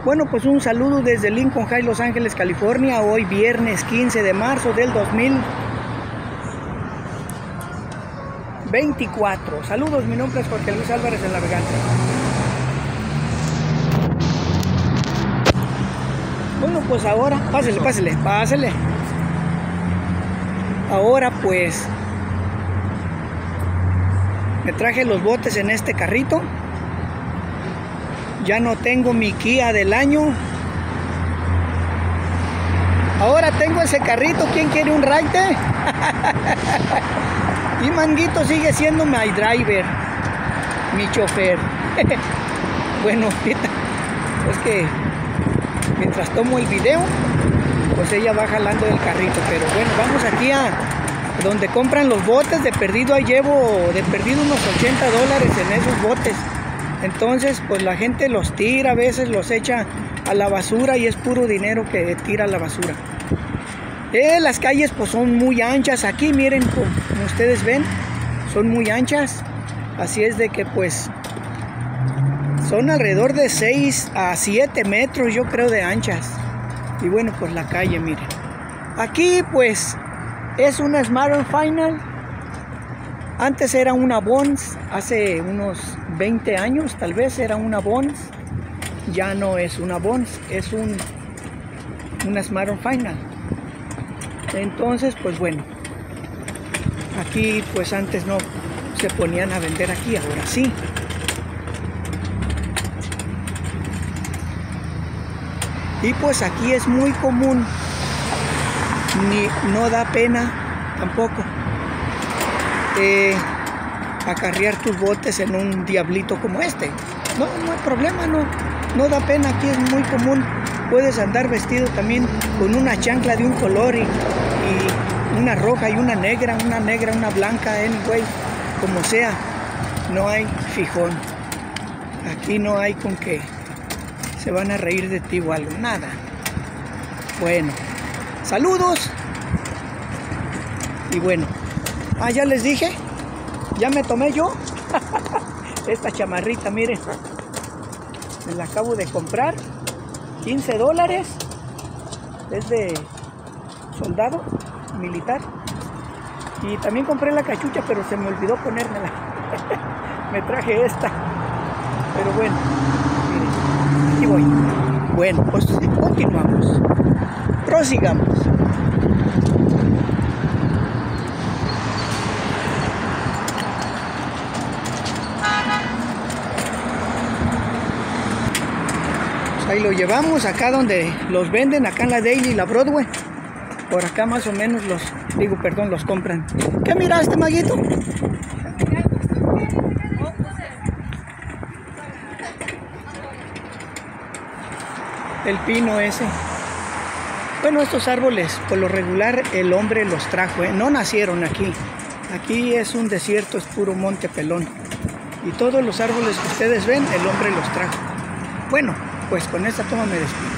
Bueno, pues un saludo desde Lincoln Heights, Los Ángeles, California. Hoy viernes 15 de marzo del 2024. Saludos, mi nombre es Jorge Luis Álvarez, el navegante. Bueno, pues ahora, pásele. Ahora pues me traje los botes en este carrito. Ya no tengo mi Kia del año. Ahora tengo ese carrito. ¿Quién quiere un ride? Y Manguito sigue siendo mi driver, mi chofer. Bueno, es que mientras tomo el video, pues ella va jalando el carrito. Pero bueno, vamos aquí a donde compran los botes. De perdido ahí llevo de perdido unos $80 en esos botes. Entonces pues la gente los tira, a veces los echa a la basura y es puro dinero que tira a la basura. Las calles pues son muy anchas aquí, miren, como ustedes ven, son muy anchas. Así es de que pues son alrededor de 6 a 7 metros, yo creo, de anchas. Y bueno, pues la calle, miren. Aquí pues es una Smart & Final. Antes era una Bonds, hace unos 20 años tal vez era una Bonds. Ya no es una Bonds, es una Smart & Final. Entonces pues bueno, aquí pues antes no se ponían a vender aquí, ahora sí. Y pues aquí es muy común, no da pena tampoco acarrear tus botes en un diablito como este. No hay problema, no da pena. Aquí es muy común. Puedes andar vestido también con una chancla de un color y una roja y una negra, una blanca, anyway, como sea. No hay fijón. Aquí no hay con que se van a reír de ti o algo, nada. Bueno, saludos. Y bueno, ya les dije, ya me tomé yo esta chamarrita, miren, me la acabo de comprar, $15, es de soldado militar. Y también compré la cachucha, pero se me olvidó ponérmela. Me traje esta, pero bueno, miren, aquí voy. Bueno, pues continuamos, prosigamos. Ahí lo llevamos acá donde los venden, acá en la Daily y la Broadway. Por acá más o menos los compran. ¿Qué miraste, Maguito? El pino ese. Bueno, estos árboles, por lo regular, el hombre los trajo, no nacieron aquí. Aquí es un desierto, es puro monte pelón. Y todos los árboles que ustedes ven, el hombre los trajo. Bueno, pues con esta toma me despido.